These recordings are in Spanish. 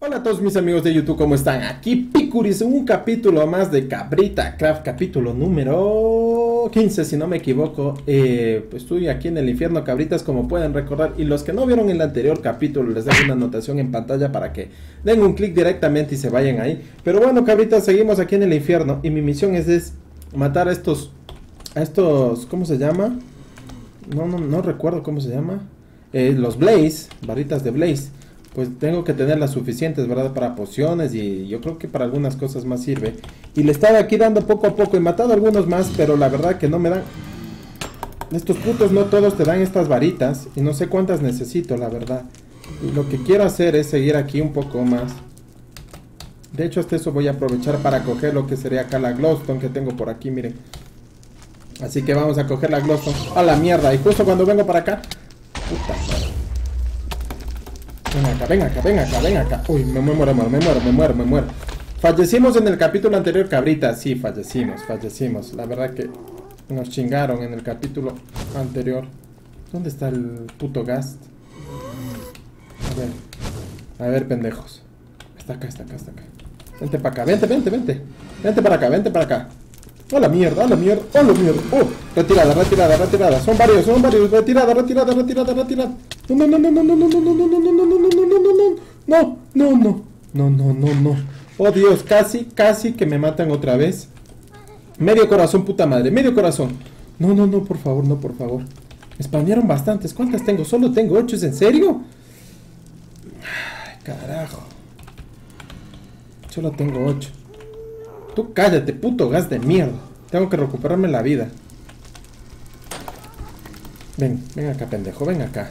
Hola a todos mis amigos de YouTube, ¿cómo están? Aquí Picuris, un capítulo más de Cabrita Craft, capítulo número 15 si no me equivoco. Pues estoy aquí en el infierno, cabritas, como pueden recordar. Y los que no vieron el anterior capítulo, les dejo una anotación en pantalla para que den un clic directamente y se vayan ahí. Pero bueno, cabritas, seguimos aquí en el infierno y mi misión es matar a estos, ¿cómo se llama? No recuerdo cómo se llama. Los Blaze, barritas de Blaze. Pues tengo que tener las suficientes, ¿verdad? Para pociones y yo creo que para algunas cosas más sirve. Y le estaba aquí dando poco a poco. He matado algunos más, pero la verdad que no me dan. Estos putos no todos te dan estas varitas. Y no sé cuántas necesito, la verdad. Y lo que quiero hacer es seguir aquí un poco más. De hecho, hasta eso voy a aprovechar para coger lo que sería acá la glowstone que tengo por aquí, miren. Así que vamos a coger la glowstone. ¡A la mierda! Y justo cuando vengo para acá. Puta madre. Ven acá. Uy, me muero. Fallecimos en el capítulo anterior, cabrita. Sí, fallecimos. La verdad que nos chingaron en el capítulo anterior. ¿Dónde está el puto gas? A ver, pendejos. Está acá. Vente para acá, vente. Vente para acá. ¡A la mierda! Retirada. Son varios. Retirada. No. Oh Dios, casi que me matan otra vez. Medio corazón, puta madre, medio corazón. No, por favor. Me spanearon bastantes. ¿Cuántas tengo? Solo tengo 8, ¿es en serio? Ay, carajo. Solo tengo 8. Tú cállate, puto gas de mierda. Tengo que recuperarme la vida. Ven acá, pendejo, ven acá.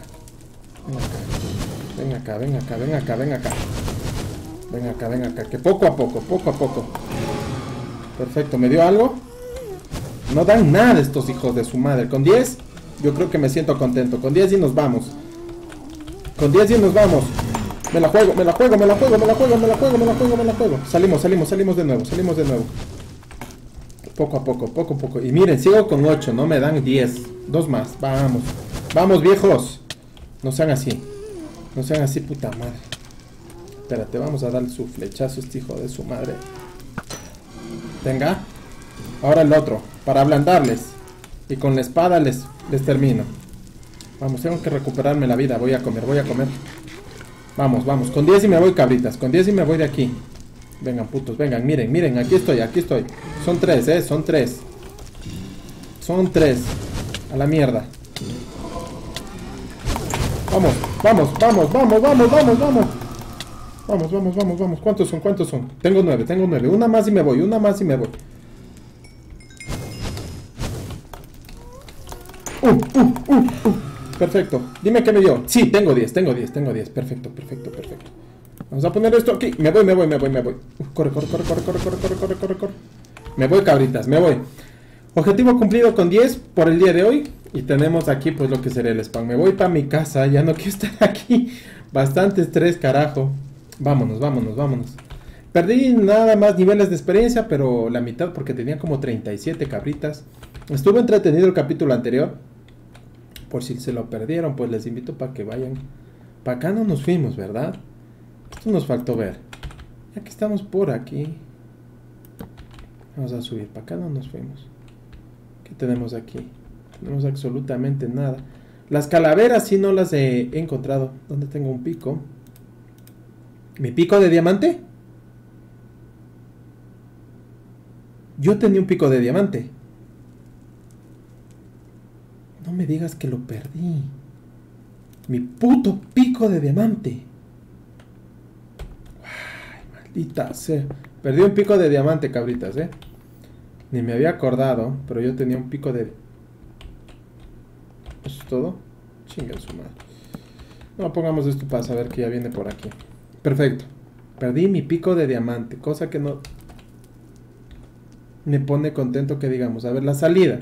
Que poco a poco. Perfecto, ¿me dio algo? No dan nada estos hijos de su madre. Con 10, yo creo que me siento contento. Con 10 y nos vamos. Me la juego. Salimos de nuevo. Poco a poco. Y miren, sigo con 8, no me dan 10. 2 más, vamos viejos. No sean así, puta madre. Espérate, vamos a darle su flechazo a este hijo de su madre. Venga. Ahora el otro, para ablandarles. Y con la espada les termino. Vamos, tengo que recuperarme la vida. Voy a comer. Vamos, con 10 y me voy, cabritas. Con 10 y me voy de aquí. Vengan, putos, vengan, miren, aquí estoy. Son 3, son 3. A la mierda. Vamos. ¿Cuántos son? Tengo 9. Una más y me voy. Perfecto. Dime qué me dio. Sí, tengo 10. Perfecto. Vamos a poner esto aquí. Me voy. Corre. Me voy, cabritas, me voy. Objetivo cumplido con 10 por el día de hoy. Y tenemos aquí pues lo que sería el spam. Me voy para mi casa, ya no quiero estar aquí. Bastante estrés, carajo. Vámonos. Perdí nada más niveles de experiencia, pero la mitad porque tenía como 37 cabritas. Estuvo entretenido el capítulo anterior. Por si se lo perdieron, pues les invito para que vayan. Para acá no nos fuimos, ¿verdad? Esto nos faltó ver. Ya que estamos por aquí. Vamos a subir. Para acá no nos fuimos. ¿Qué tenemos aquí? No tenemos absolutamente nada. Las calaveras sí no las he encontrado. ¿Dónde tengo un pico? ¿Mi pico de diamante? Yo tenía un pico de diamante. No me digas que lo perdí. Mi puto pico de diamante. Ay, maldita sea. Perdí un pico de diamante, cabritas, Ni me había acordado, pero yo tenía un pico de... ¿Eso es todo? Chinga su madre. No, pongamos esto para saber que ya viene por aquí. Perfecto. Perdí mi pico de diamante, cosa que no... me pone contento que digamos. A ver, la salida.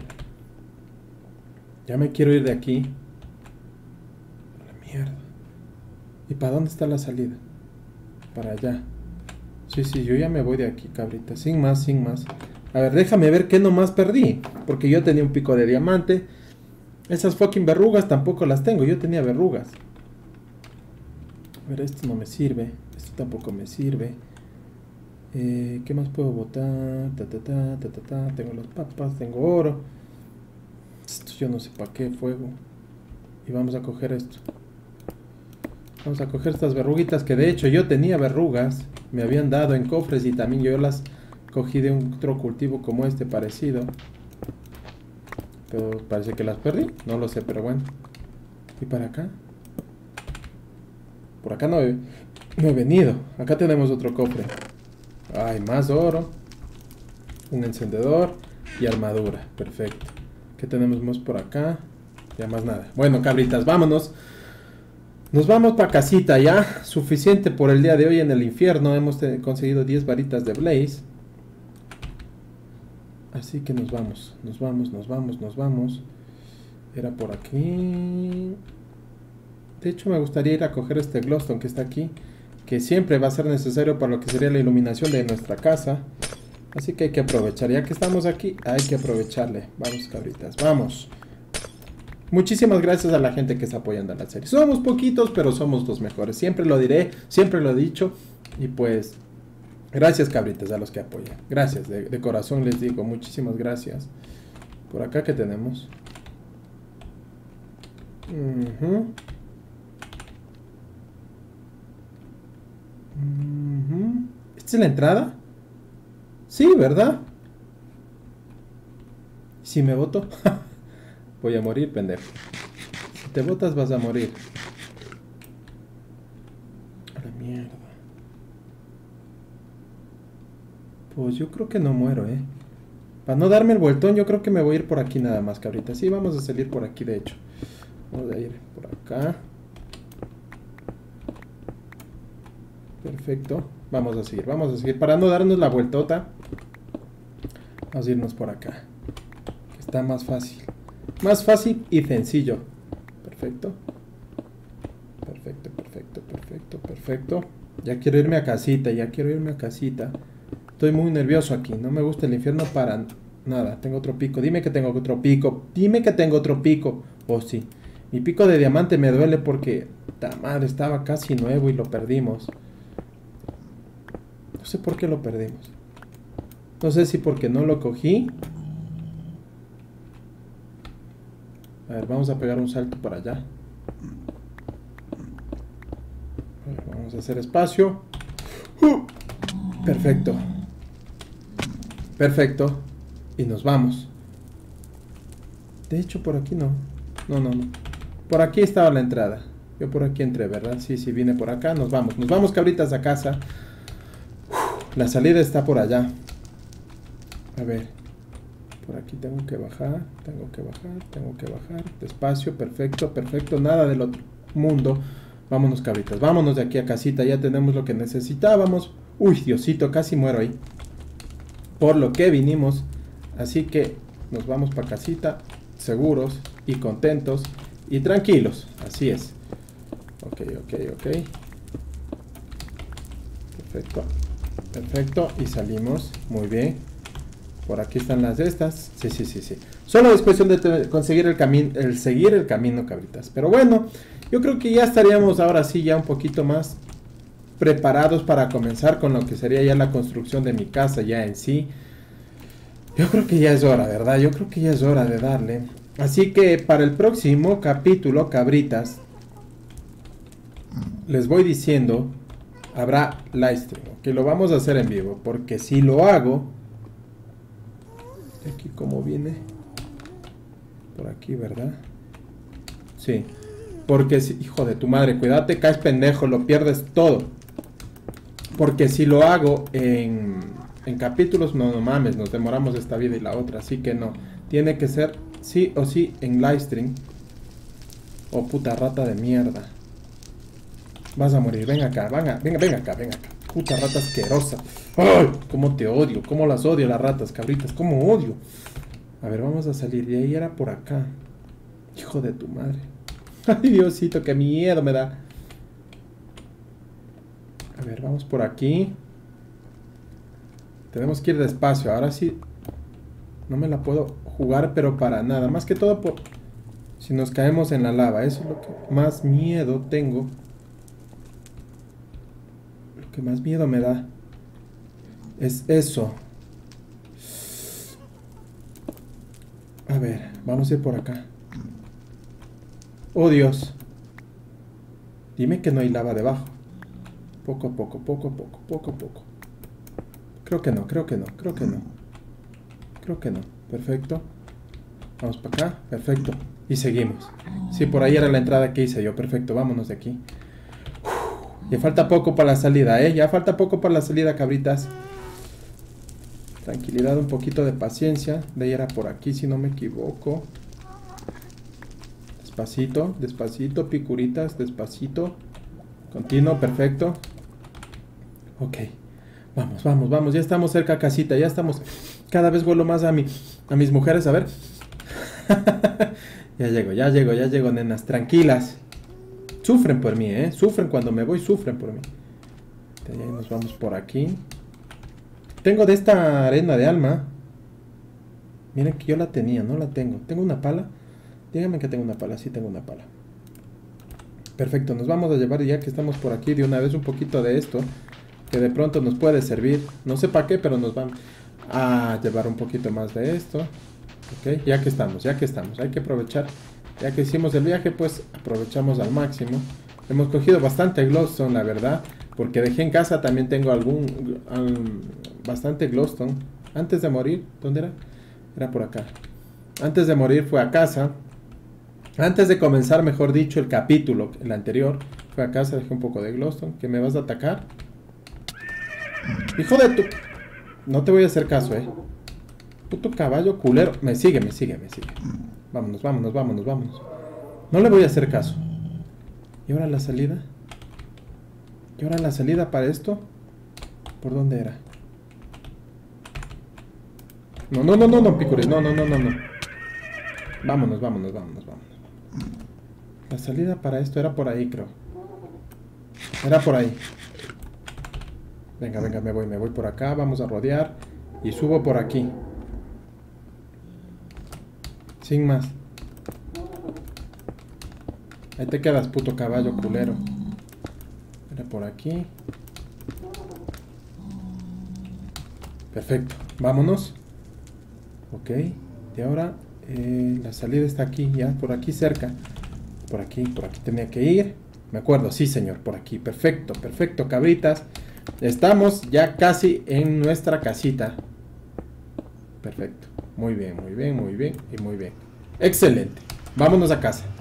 Ya me quiero ir de aquí. A la mierda. ¿Y para dónde está la salida? Para allá. Sí, yo ya me voy de aquí, cabrita. Sin más. A ver, déjame ver qué nomás perdí. Porque yo tenía un pico de diamante. Esas fucking verrugas tampoco las tengo. Yo tenía verrugas. A ver, esto no me sirve. Esto tampoco me sirve. ¿Qué más puedo botar? Tengo las papas, tengo oro. Esto yo no sé para qué, fuego. Y vamos a coger esto. Vamos a coger estas verruguitas, que de hecho yo tenía verrugas. Me habían dado en cofres y también yo las cogí de otro cultivo como este parecido. Pero parece que las perdí. No lo sé, pero bueno. ¿Y para acá? Por acá no he venido. Acá tenemos otro cofre. Hay más oro. Un encendedor. Y armadura. Perfecto. ¿Qué tenemos más por acá? Ya más nada. Bueno, cabritas, vámonos. Nos vamos para casita ya. Suficiente por el día de hoy en el infierno. Hemos conseguido 10 varitas de Blaze. Así que nos vamos. Nos vamos. Era por aquí. De hecho me gustaría ir a coger este glowstone que está aquí, que siempre va a ser necesario para lo que sería la iluminación de nuestra casa. Así que hay que aprovechar, ya que estamos aquí, hay que aprovecharle. Vamos, cabritas, vamos. Muchísimas gracias a la gente que está apoyando a la serie. Somos poquitos, pero somos los mejores. Siempre lo diré, siempre lo he dicho. Y pues, gracias, cabritas, a los que apoyan. Gracias, de corazón les digo, muchísimas gracias. Por acá, ¿qué tenemos? ¿Esta es la entrada? Sí, ¿verdad? Si me boto, voy a morir, pendejo. Si te botas vas a morir. A la mierda. Pues yo creo que no muero, Para no darme el vueltón, yo creo que me voy a ir por aquí nada más, cabrita. Sí, vamos a salir por aquí, de hecho. Vamos a ir por acá. Perfecto. Vamos a seguir. Para no darnos la vueltota, vamos a irnos por acá. Que está más fácil. Más fácil y sencillo. Perfecto. Perfecto. Ya quiero irme a casita, Estoy muy nervioso aquí. No me gusta el infierno para nada. Tengo otro pico. Dime que tengo otro pico. Oh, sí. Mi pico de diamante me duele porque... ¡Ta madre! Estaba casi nuevo y lo perdimos. No sé por qué lo perdimos. No sé si porque no lo cogí. A ver, vamos a pegar un salto para allá. A ver, vamos a hacer espacio. Perfecto. Y nos vamos. De hecho, por aquí no. No. Por aquí estaba la entrada. Yo por aquí entré, ¿verdad? Sí, vine por acá. Nos vamos, cabritas, a casa. La salida está por allá. A ver. Por aquí tengo que bajar. Despacio, perfecto. Nada del otro mundo. Vámonos, cabritas. Vámonos de aquí a casita. Ya tenemos lo que necesitábamos. Uy, Diosito, casi muero ahí. Por lo que vinimos. Así que nos vamos para casita. Seguros y contentos. Y tranquilos. Así es. Ok. Perfecto. Y salimos. Muy bien. Por aquí están las de estas. Sí. Solo es cuestión de conseguir seguir el camino, cabritas. Pero bueno, yo creo que ya estaríamos ahora sí ya un poquito más preparados para comenzar con lo que sería ya la construcción de mi casa ya en sí. Yo creo que ya es hora, ¿verdad? Yo creo que ya es hora de darle. Así que para el próximo capítulo, cabritas, les voy diciendo, habrá livestream, que lo vamos a hacer en vivo, porque si lo hago, aquí como viene, por aquí, ¿verdad? Sí, porque si, hijo de tu madre, cuídate, caes pendejo, lo pierdes todo. Porque si lo hago en capítulos, no mames, nos demoramos esta vida y la otra, así que no, tiene que ser sí o sí en livestream. Oh, puta rata de mierda. Vas a morir, ven acá, venga acá. Puta rata asquerosa. ¡Ay! Cómo te odio, cómo las odio las ratas, cabritas, cómo odio. A ver, vamos a salir, de ahí era por acá. Hijo de tu madre. Ay, Diosito, qué miedo me da. A ver, vamos por aquí. Tenemos que ir despacio, ahora sí. No me la puedo jugar, pero para nada. Más que todo por... si nos caemos en la lava. Eso es lo que más miedo tengo. que más miedo me da es eso. A ver, vamos a ir por acá. Oh, Dios. Dime que no hay lava debajo. Poco a poco, poco a poco, poco a poco. Creo que no, creo que no, creo que no. Creo que no. Perfecto. Vamos para acá. Perfecto. Y seguimos. Sí, por ahí era la entrada que hice yo. Perfecto, vámonos de aquí. Ya falta poco para la salida, ¿eh? Ya falta poco para la salida, cabritas. Tranquilidad, un poquito de paciencia. De ahí era por aquí, si no me equivoco. Despacito, despacito, picuritas, despacito. Continuo, perfecto. Ok. Vamos, vamos, vamos. Ya estamos cerca a casita, ya estamos. Cada vez vuelo más a mis mujeres, a ver. Ya llego, nenas. Tranquilas. Sufren por mí, ¿eh? Sufren cuando me voy, sufren por mí. De ahí nos vamos por aquí. Tengo de esta arena de alma. Miren que yo la tenía, no la tengo. ¿Tengo una pala? Díganme que tengo una pala, sí tengo una pala. Perfecto, nos vamos a llevar ya que estamos por aquí de una vez un poquito de esto. Que de pronto nos puede servir. No sé para qué, pero nos van a llevar un poquito más de esto. Ok, ya que estamos. Hay que aprovechar. Ya que hicimos el viaje, pues aprovechamos al máximo. Hemos cogido bastante glowstone, la verdad. Porque dejé en casa, también tengo bastante glowstone. Antes de morir, ¿dónde era? Era por acá. Antes de morir fue a casa. Antes de comenzar, mejor dicho, el capítulo, el anterior, fue a casa, dejé un poco de glowstone. ¿Que me vas a atacar? Hijo de tu... No te voy a hacer caso, Puto caballo culero. Me sigue. Vámonos. No le voy a hacer caso. ¿Y ahora la salida? Para esto? ¿Por dónde era? No, Picuris. No. Vámonos. La salida para esto era por ahí, creo. Era por ahí. Venga, me voy por acá. Vamos a rodear. Y subo por aquí. Sin más. Ahí te quedas, puto caballo culero. Era por aquí. Perfecto. Vámonos. Ok. Y ahora la salida está aquí, ya. Por aquí cerca. Por aquí tenía que ir. Me acuerdo, sí señor, por aquí. Perfecto, cabritas. Estamos ya casi en nuestra casita. Perfecto. Muy bien. Excelente. Vámonos a casa.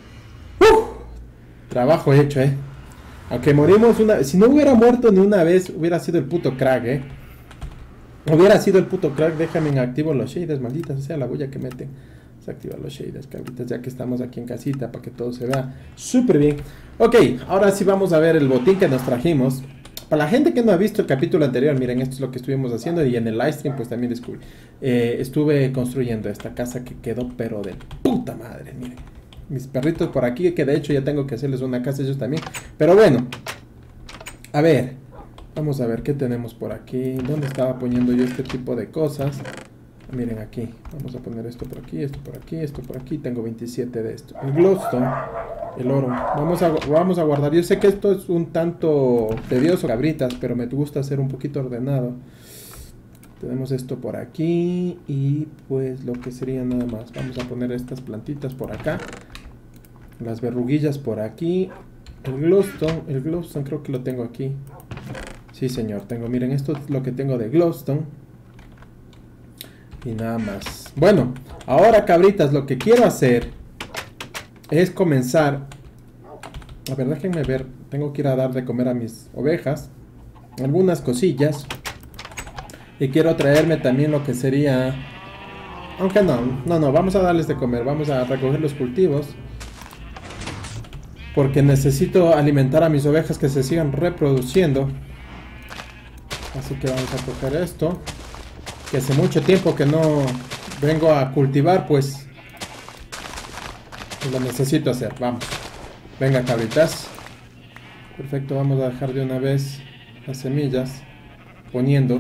Trabajo hecho, Aunque morimos una... Si no hubiera muerto ni una vez, hubiera sido el puto crack, Hubiera sido el puto crack. Déjame inactivo los shaders, malditas. O sea, la bulla que meten. Se activa los shaders, cabritas, ya que estamos aquí en casita, para que todo se vea súper bien. Ok, ahora sí vamos a ver el botín que nos trajimos. Para la gente que no ha visto el capítulo anterior, miren, esto es lo que estuvimos haciendo. Y en el livestream pues también descubrí. Estuve construyendo esta casa que quedó pero de puta madre, miren. Mis perritos por aquí, que de hecho ya tengo que hacerles una casa ellos también. Pero bueno, a ver, vamos a ver qué tenemos por aquí. ¿Dónde estaba poniendo yo este tipo de cosas? Miren aquí, vamos a poner esto por aquí, esto por aquí, esto por aquí. Tengo 27 de esto. El glowstone, el oro. Vamos a guardar. Yo sé que esto es un tanto tedioso, cabritas, pero me gusta hacer un poquito ordenado. Tenemos esto por aquí y pues lo que sería nada más. Vamos a poner estas plantitas por acá. Las verruguillas por aquí. El glowstone creo que lo tengo aquí. Sí señor, tengo, miren, esto es lo que tengo de glowstone. Y nada más. Bueno, ahora cabritas, lo que quiero hacer es comenzar. A ver, déjenme ver. Tengo que ir a dar de comer a mis ovejas algunas cosillas. Y quiero traerme también lo que sería... Aunque no, vamos a darles de comer. Vamos a recoger los cultivos. Porque necesito alimentar a mis ovejas que se sigan reproduciendo. Así que vamos a coger esto. Que hace mucho tiempo que no vengo a cultivar, pues lo necesito hacer. Vamos. Venga, cabritas. Perfecto, vamos a dejar de una vez las semillas poniendo.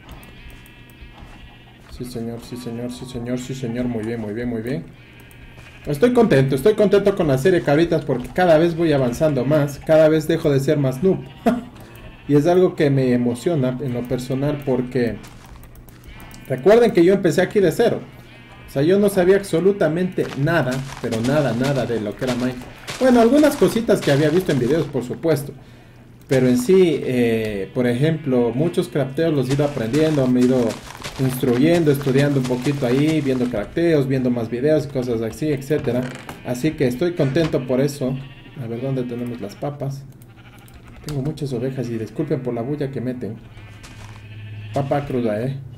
Sí señor. Muy bien. Estoy contento con la serie, cabritas, porque cada vez voy avanzando más. Cada vez dejo de ser más noob. Y es algo que me emociona en lo personal porque recuerden que yo empecé aquí de cero. O sea, yo no sabía absolutamente nada, pero nada, nada de lo que era Minecraft. Bueno, algunas cositas que había visto en videos, por supuesto. Pero en sí, por ejemplo, muchos crafteos los he ido aprendiendo, me he ido instruyendo, estudiando un poquito ahí, viendo crafteos, viendo más videos, cosas así, etcétera. Así que estoy contento por eso. A ver dónde tenemos las papas. Tengo muchas ovejas y disculpen por la bulla que meten. Papa cruda,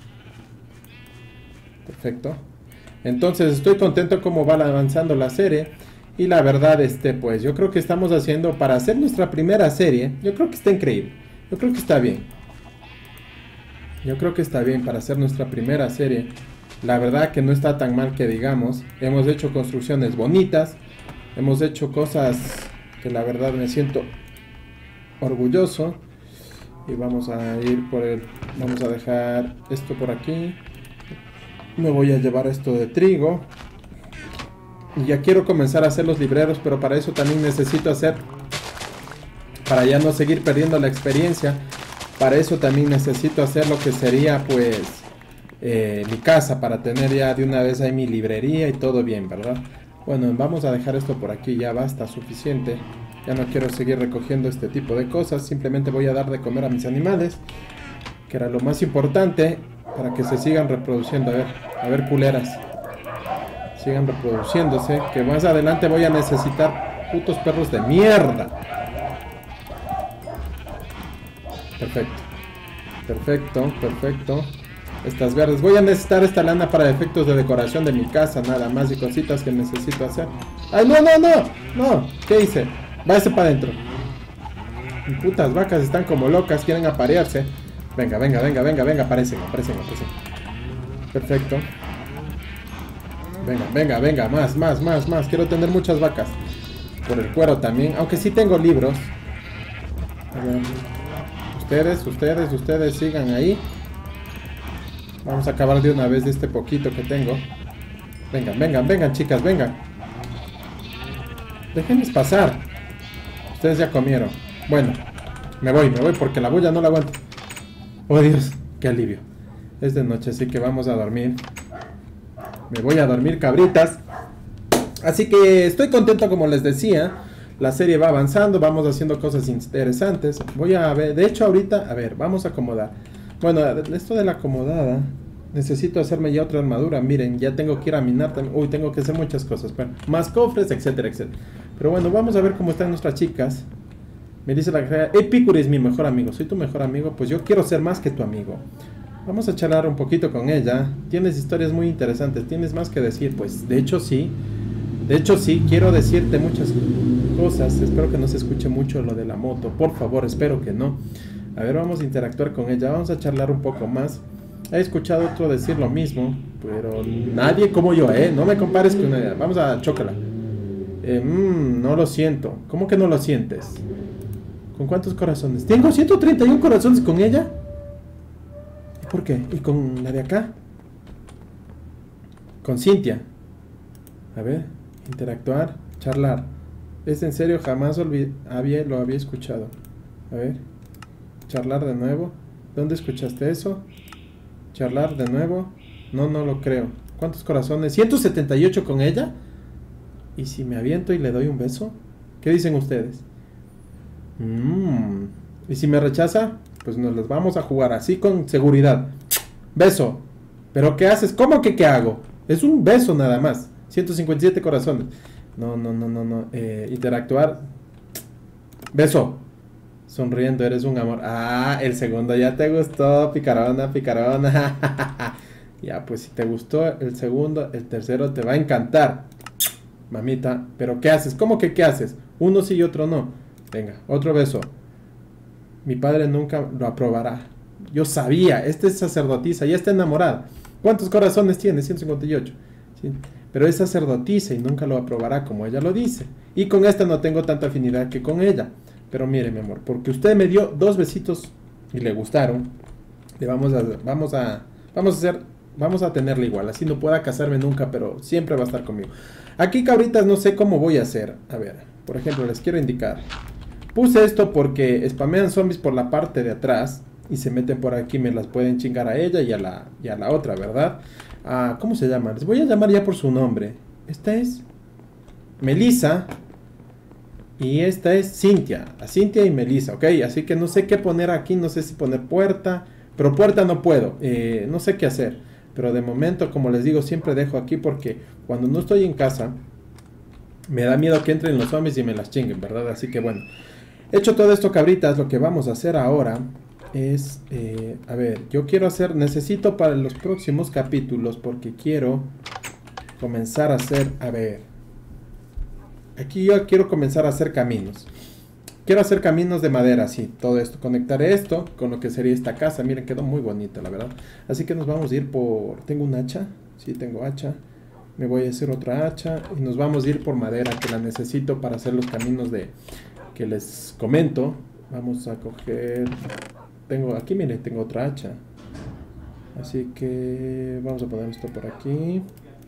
perfecto. Entonces estoy contento como va avanzando la serie. Y la verdad, pues yo creo que estamos haciendo, para hacer nuestra primera serie, yo creo que está increíble. Yo creo que está bien. Yo creo que está bien para hacer nuestra primera serie. La verdad que no está tan mal que digamos. Hemos hecho construcciones bonitas. Hemos hecho cosas que la verdad me siento orgulloso. Y vamos a ir por el... Vamos a dejar esto por aquí. Me voy a llevar esto de trigo. Y ya quiero comenzar a hacer los libreros, pero para eso también necesito hacer, para ya no seguir perdiendo la experiencia, para eso también necesito hacer lo que sería pues mi casa, para tener ya de una vez ahí mi librería y todo bien, ¿verdad? Bueno, vamos a dejar esto por aquí, ya basta, suficiente. Ya no quiero seguir recogiendo este tipo de cosas, simplemente voy a dar de comer a mis animales, que era lo más importante, para que se sigan reproduciendo. A ver culeras. Sigan reproduciéndose, que más adelante voy a necesitar putos perros de mierda. Perfecto. Perfecto, perfecto. Estas verdes. Voy a necesitar esta lana para efectos de decoración de mi casa, nada más, y cositas que necesito hacer. ¡Ay, no, no, no! ¡No! ¿Qué hice? Váyase para adentro. Mis putas vacas están como locas, quieren aparearse. Venga, venga, venga, venga, venga, aparecen. Perfecto. Venga, venga, venga, más. Quiero tener muchas vacas. Por el cuero también, aunque sí tengo libros. A ver. Ustedes sigan ahí. Vamos a acabar de una vez de este poquito que tengo. Vengan, chicas, vengan. Déjenles pasar. Ustedes ya comieron. Bueno, me voy porque la bulla no la aguanto. Oh Dios, qué alivio. Es de noche, así que vamos a dormir. Me voy a dormir, cabritas. Así que estoy contento, como les decía. La serie va avanzando, vamos haciendo cosas interesantes. Voy a ver, de hecho ahorita, a ver, vamos a acomodar. Bueno, esto de la acomodada, necesito hacerme ya otra armadura. Miren, ya tengo que ir a minar también. Uy, tengo que hacer muchas cosas. Bueno, más cofres, etcétera, etcétera. Pero bueno, vamos a ver cómo están nuestras chicas. Me dice la que Epicure es mi mejor amigo. Soy tu mejor amigo, pues yo quiero ser más que tu amigo. Vamos a charlar un poquito con ella. Tienes historias muy interesantes, tienes más que decir. Pues de hecho sí, quiero decirte muchas cosas. Espero que no se escuche mucho lo de la moto, por favor, espero que no. A ver, vamos a interactuar con ella, vamos a charlar un poco más. He escuchado otro decir lo mismo, pero nadie como yo, no me compares con ella. Vamos a chócala. No lo siento. ¿Cómo que no lo sientes? ¿Con cuántos corazones? Tengo 131 corazones con ella. ¿Por qué? ¿Y con la de acá? Con Cintia. A ver, interactuar, charlar. ¿Es en serio? Jamás lo había escuchado. A ver, charlar de nuevo. ¿Dónde escuchaste eso? Charlar de nuevo. No lo creo. ¿Cuántos corazones? ¿178 con ella? ¿Y si me aviento y le doy un beso? ¿Qué dicen ustedes? ¿Y si me rechaza? Pues nos las vamos a jugar así con seguridad. Beso. ¿Pero qué haces? ¿Cómo que qué hago? Es un beso nada más. 157 corazones. No. Interactuar. Beso. Sonriendo, eres un amor. Ah, el segundo ya te gustó. Picarona. Ya, pues si te gustó el segundo, el tercero te va a encantar. Mamita, ¿pero qué haces? ¿Cómo que qué haces? Uno sí y otro no. Venga, otro beso. Mi padre nunca lo aprobará. Yo sabía, esta es sacerdotisa, ya está enamorada. ¿Cuántos corazones tiene? 158. ¿Sí? Pero es sacerdotisa y nunca lo aprobará como ella lo dice. Y con esta no tengo tanta afinidad que con ella. Pero mire, mi amor, porque usted me dio 2 besitos y le gustaron, le vamos a tenerla igual. Así no pueda casarme nunca, pero siempre va a estar conmigo. Aquí, cabritas, no sé cómo voy a hacer. A ver, por ejemplo, les quiero indicar. Puse esto porque spamean zombies por la parte de atrás y se meten por aquí, me las pueden chingar a ella y a la otra, ¿verdad? ¿Cómo se llama? Les voy a llamar ya por su nombre. Esta es Melissa y esta es Cintia. A Cintia y Melissa, ¿ok? Así que no sé qué poner aquí, no sé si poner puerta, pero puerta no puedo, no sé qué hacer. Pero de momento, como les digo, siempre dejo aquí porque cuando no estoy en casa me da miedo que entren los zombies y me las chinguen, ¿verdad? Así que bueno, hecho todo esto, cabritas, lo que vamos a hacer ahora es, a ver, yo quiero hacer, necesito para los próximos capítulos, porque quiero comenzar a hacer, a ver, aquí yo quiero comenzar a hacer caminos. Quiero hacer caminos de madera, sí, todo esto. Conectaré esto con lo que sería esta casa. Miren, quedó muy bonita, la verdad. Así que nos vamos a ir por... ¿Tengo un hacha? Sí, tengo hacha. Me voy a hacer otra hacha. Y nos vamos a ir por madera, que la necesito para hacer los caminos de... que les comento. Vamos a coger... Aquí, miren, tengo otra hacha. Así que... vamos a poner esto por aquí.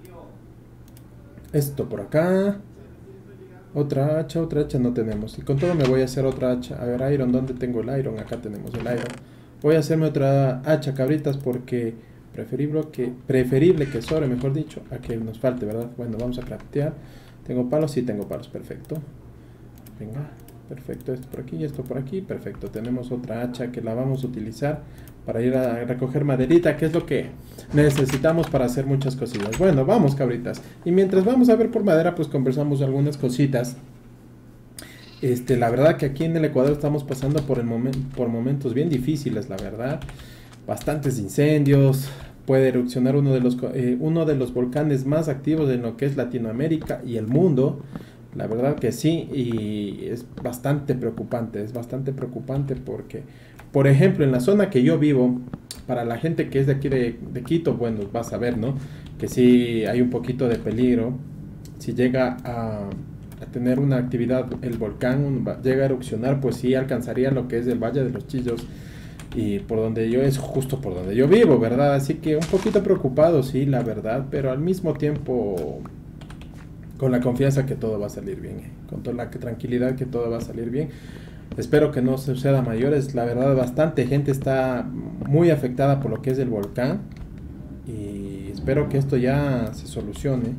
Esto por acá. Otra hacha no tenemos. Y con todo me voy a hacer otra hacha. A ver, Iron, ¿dónde tengo el Iron? Acá tenemos el Iron. Voy a hacerme otra hacha, cabritas, porque preferible que sobre, mejor dicho, a que nos falte, ¿verdad? Bueno, vamos a craftear. ¿Tengo palos? Sí, tengo palos, perfecto. Venga, perfecto, esto por aquí y esto por aquí, perfecto. Tenemos otra hacha que la vamos a utilizar para ir a recoger maderita, que es lo que necesitamos para hacer muchas cosillas. Bueno, vamos, cabritas. Y mientras vamos a ver por madera, pues conversamos algunas cositas. La verdad que aquí en el Ecuador estamos pasando por momentos bien difíciles, la verdad. Bastantes incendios. Puede erupcionar uno de los volcanes más activos en lo que es Latinoamérica y el mundo. La verdad que sí, y es bastante preocupante porque, por ejemplo, en la zona que yo vivo, para la gente que es de aquí de Quito, bueno, vas a ver, ¿no? Que sí hay un poquito de peligro. Si llega a tener una actividad, el volcán llega a erupcionar, pues sí alcanzaría lo que es el Valle de los Chillos, y por donde yo es justo por donde yo vivo, ¿verdad? Así que un poquito preocupado, sí, la verdad, pero al mismo tiempo con la confianza que todo va a salir bien, con toda la tranquilidad que todo va a salir bien. Espero que no suceda mayores. La verdad, bastante gente está muy afectada por lo que es el volcán, y espero que esto ya se solucione.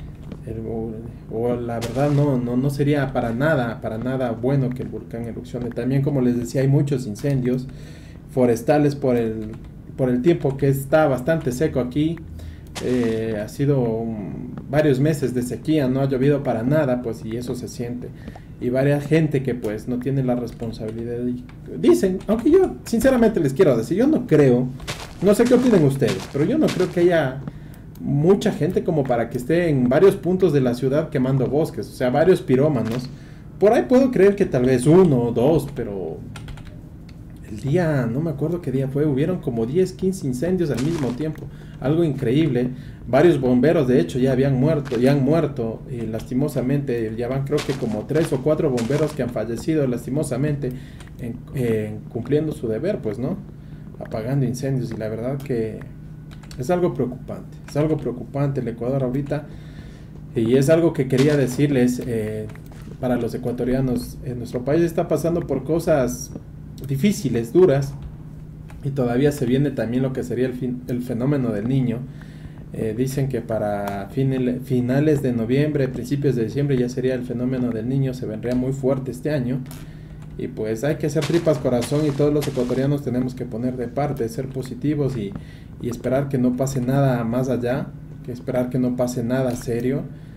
La verdad no sería para nada bueno que el volcán erupcione. También, como les decía, hay muchos incendios forestales por el tiempo que está bastante seco aquí. Ha sido varios meses de sequía, no ha llovido para nada, pues, y eso se siente. Y varias gente que pues no tiene la responsabilidad dicen, aunque yo sinceramente les quiero decir, yo no creo, no sé qué opinen ustedes, pero yo no creo que haya mucha gente como para que esté en varios puntos de la ciudad quemando bosques, o sea, varios pirómanos. Por ahí puedo creer que tal vez uno o dos, pero el día, no me acuerdo qué día fue, hubieron como 10, 15 incendios al mismo tiempo, algo increíble. Varios bomberos de hecho ya han muerto, y lastimosamente ya van creo que como 3 o 4 bomberos que han fallecido lastimosamente cumpliendo su deber, pues, ¿no? Apagando incendios. Y la verdad que es algo preocupante el Ecuador ahorita, y es algo que quería decirles para los ecuatorianos. Nuestro país está pasando por cosas difíciles, duras, y todavía se viene también lo que sería el fenómeno del Niño. Dicen que para finales de noviembre, principios de diciembre ya sería el fenómeno del Niño, se vendría muy fuerte este año. Y pues hay que hacer tripas corazón, y todos los ecuatorianos tenemos que poner de parte, ser positivos y esperar que no pase nada más allá, que esperar que no pase nada serio.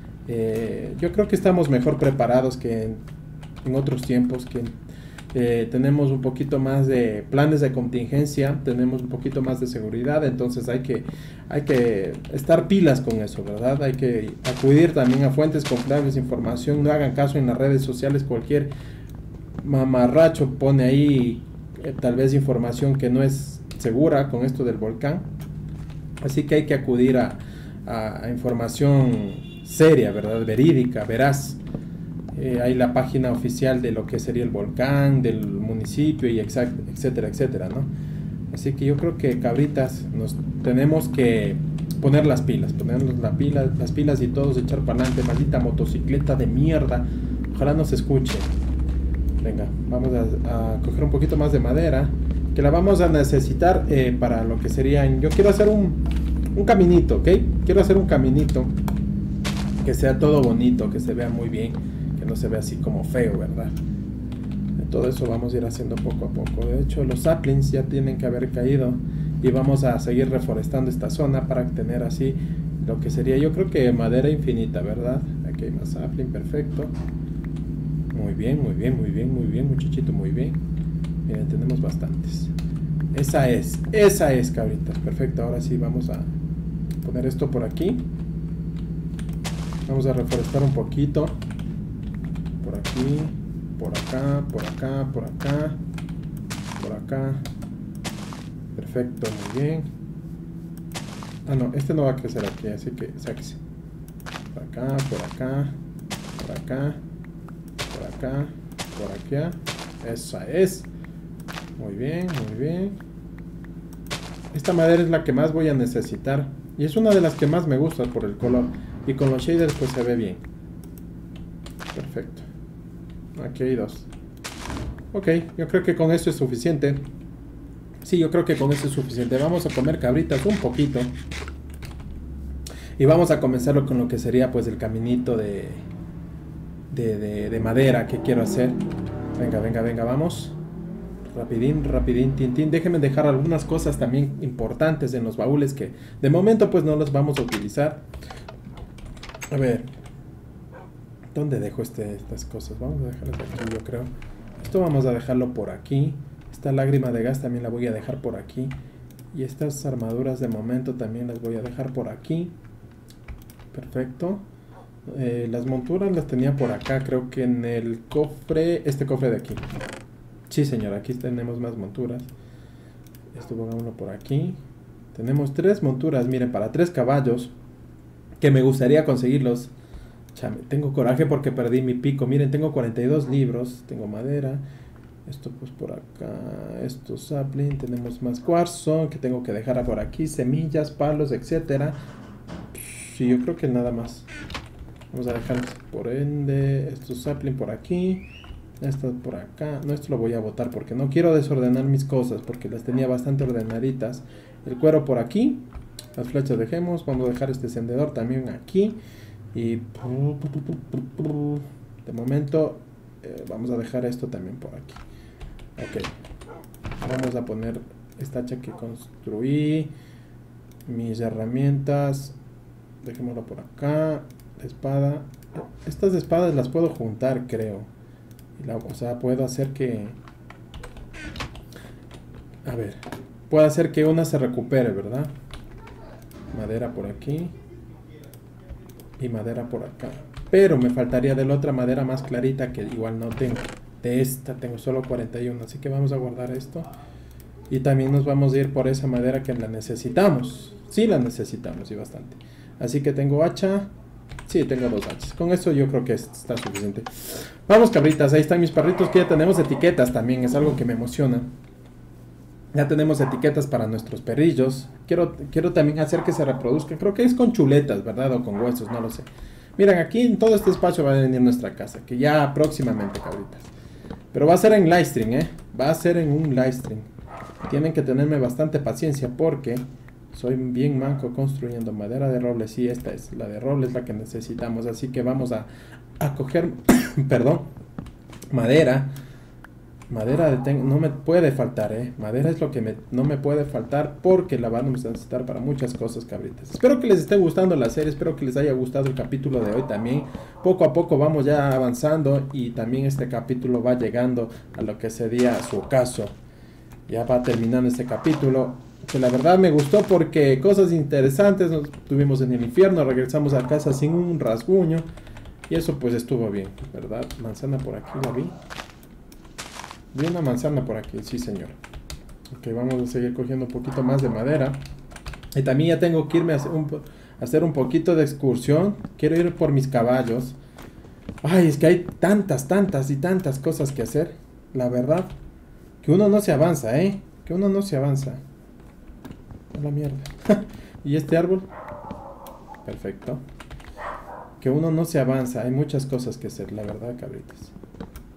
Yo creo que estamos mejor preparados que en otros tiempos, que tenemos un poquito más de planes de contingencia, tenemos un poquito más de seguridad. Entonces hay que estar pilas con eso, ¿verdad? Hay que acudir también a fuentes confiables de información. No hagan caso en las redes sociales, cualquier mamarracho pone ahí tal vez información que no es segura con esto del volcán. Así que hay que acudir a información seria, ¿verdad? Verídica, veraz. Hay la página oficial de lo que sería el volcán, del municipio, y etcétera, etcétera, ¿no? Así que yo creo que, cabritas, nos tenemos que poner las pilas, las pilas y todos echar para adelante. Maldita motocicleta de mierda, ojalá no se escuche. Venga, vamos a coger un poquito más de madera, que la vamos a necesitar para lo que sería... Yo quiero hacer un caminito, ¿ok? Quiero hacer un caminito que sea todo bonito, que se vea muy bien, que no se vea así como feo, ¿verdad? Todo eso vamos a ir haciendo poco a poco. De hecho, los saplings ya tienen que haber caído y vamos a seguir reforestando esta zona para tener así lo que sería, yo creo que madera infinita, ¿verdad? Aquí hay más sapling, perfecto. Muy bien, muy bien, muy bien, muy bien, muchachito, muy bien. Miren, tenemos bastantes. Esa es, cabritas. Perfecto, ahora sí vamos a poner esto por aquí. Vamos a reforestar un poquito. Por aquí, por acá, por acá, por acá, por acá. Perfecto, muy bien. Ah, no, este no va a crecer aquí, así que sáquese. Por acá, por acá, por acá, por acá, por acá. Esa es. Muy bien, muy bien. Esta madera es la que más voy a necesitar. Y es una de las que más me gusta por el color. Y con los shaders pues se ve bien. Perfecto. Aquí hay dos. Ok, yo creo que con esto es suficiente. Sí, yo creo que con esto es suficiente. Vamos a comer cabritas un poquito. Y vamos a comenzarlo con lo que sería pues el caminito de madera que quiero hacer. Venga, venga, venga, vamos. Rapidín, rapidín, tintín. Déjenme dejar algunas cosas también importantes en los baúles que de momento pues no las vamos a utilizar. A ver. ¿Dónde dejo estas cosas? Vamos a dejarlas aquí, yo creo. Esto vamos a dejarlo por aquí. Esta lágrima de gas también la voy a dejar por aquí. Y estas armaduras de momento también las voy a dejar por aquí. Perfecto. Las monturas las tenía por acá. Creo que en el cofre. Este cofre de aquí. Sí, señor. Aquí tenemos más monturas. Esto pongámoslo por aquí. Tenemos 3 monturas. Miren, para 3 caballos. Que me gustaría conseguirlos. Chame, tengo coraje porque perdí mi pico. Miren, tengo 42 libros. Tengo madera. Esto pues por acá. Esto sapling. Tenemos más cuarzo que tengo que dejar por aquí. Semillas, palos, etcétera. Sí, yo creo que nada más. Vamos a dejar por ende. Esto sapling por aquí. Esto por acá. No, esto lo voy a botar porque no quiero desordenar mis cosas. Porque las tenía bastante ordenaditas. El cuero por aquí. Las flechas dejemos. Vamos a dejar este encendedor también aquí. Y de momento vamos a dejar esto también por aquí. Ok. Vamos a poner esta hacha que construí. Mis herramientas. Dejémoslo por acá. La espada. Estas espadas las puedo juntar, creo. O sea, puedo hacer que... A ver. Puedo hacer que una se recupere, ¿verdad? Madera por aquí. Y madera por acá. Pero me faltaría de la otra madera más clarita que igual no tengo. De esta tengo solo 41. Así que vamos a guardar esto. Y también nos vamos a ir por esa madera que la necesitamos. Sí la necesitamos y bastante. Así que tengo hacha. Sí, tengo 2 hachas. Con eso yo creo que está suficiente. Vamos, cabritas. Ahí están mis perritos que ya tenemos etiquetas también. Es algo que me emociona. Ya tenemos etiquetas para nuestros perrillos. Quiero también hacer que se reproduzcan. Creo que es con chuletas, ¿verdad? O con huesos, no lo sé. Miren, aquí en todo este espacio va a venir nuestra casa. Que ya próximamente, cabritas. Pero va a ser en livestream, ¿eh? Va a ser en un livestream. Tienen que tenerme bastante paciencia porque soy bien manco construyendo madera de roble. Sí, esta es la de roble, es la que necesitamos. Así que vamos a coger, perdón, madera. Madera no me puede faltar, Madera es lo que no me puede faltar porque la vamos a necesitar para muchas cosas, cabritas. Espero que les esté gustando la serie, espero que les haya gustado el capítulo de hoy también. Poco a poco vamos ya avanzando y también este capítulo va llegando a lo que sería su ocaso. Ya va terminando este capítulo, que la verdad me gustó porque cosas interesantes, nos tuvimos en el infierno, regresamos a casa sin un rasguño y eso pues estuvo bien, ¿verdad? Manzana por aquí la vi. Vi una manzana por aquí, sí señor. Ok, vamos a seguir cogiendo un poquito más de madera. Y también ya tengo que irme a hacer un poquito de excursión. Quiero ir por mis caballos. Ay, es que hay tantas y tantas cosas que hacer. La verdad, que uno no se avanza, que uno no se avanza. A la mierda. ¿Y este árbol? Perfecto. Que uno no se avanza, hay muchas cosas que hacer, la verdad, cabritas.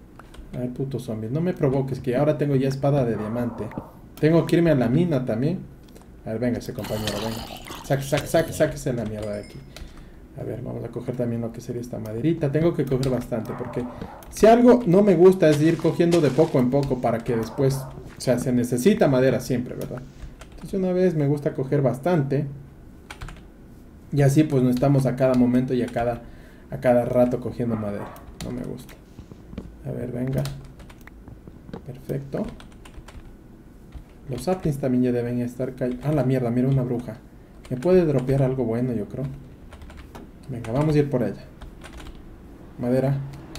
Ay, puto zombie, no me provoques, que ahora tengo ya espada de diamante. Tengo que irme a la mina también. A ver, véngase, compañero, venga. Sáquese la mierda de aquí. A ver, vamos a coger también lo que sería esta maderita. Tengo que coger bastante, porque si algo no me gusta es ir cogiendo de poco en poco para que después... O sea, se necesita madera siempre, ¿verdad? Entonces una vez me gusta coger bastante. Y así pues no estamos a cada momento y a cada rato cogiendo madera. No me gusta. A ver, venga. Perfecto. Los saplings también ya deben estar cayendo. Ah, la mierda, mira una bruja. Me puede dropear algo bueno, yo creo. Venga, vamos a ir por ella. Madera.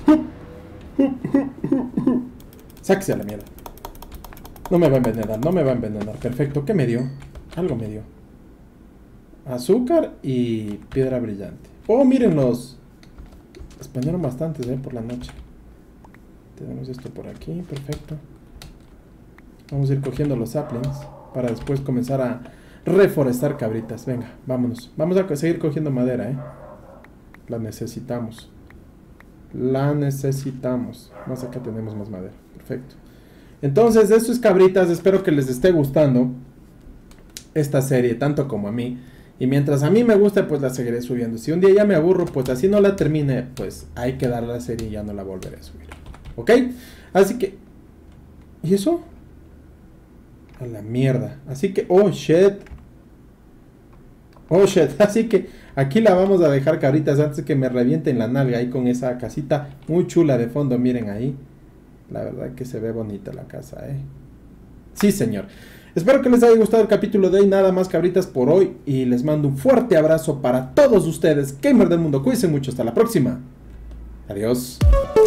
Sáquese a la mierda. No me va a envenenar, no me va a envenenar. Perfecto, ¿qué me dio? Algo me dio. Azúcar y piedra brillante. Oh, mírenlos. Expandieron bastantes, por la noche. Tenemos esto por aquí, perfecto. Vamos a ir cogiendo los saplings para después comenzar a reforestar cabritas. Venga, vámonos. Vamos a seguir cogiendo madera, La necesitamos. La necesitamos. Más acá tenemos más madera. Perfecto. Entonces, eso es cabritas. Espero que les esté gustando esta serie, tanto como a mí. Y mientras a mí me gusta, pues la seguiré subiendo. Si un día ya me aburro, pues así no la termine, pues hay que dar la serie y ya no la volveré a subir. ¿Ok? Así que... ¿Y eso? A la mierda. Así que... Oh, shit. Oh, shit. Así que aquí la vamos a dejar, cabritas, antes que me revienten la nalga ahí con esa casita muy chula de fondo. Miren ahí. La verdad que se ve bonita la casa, Sí, señor. Espero que les haya gustado el capítulo de hoy. Nada más, cabritas, por hoy. Y les mando un fuerte abrazo para todos ustedes. Gamer del mundo, cuídense mucho. Hasta la próxima. Adiós.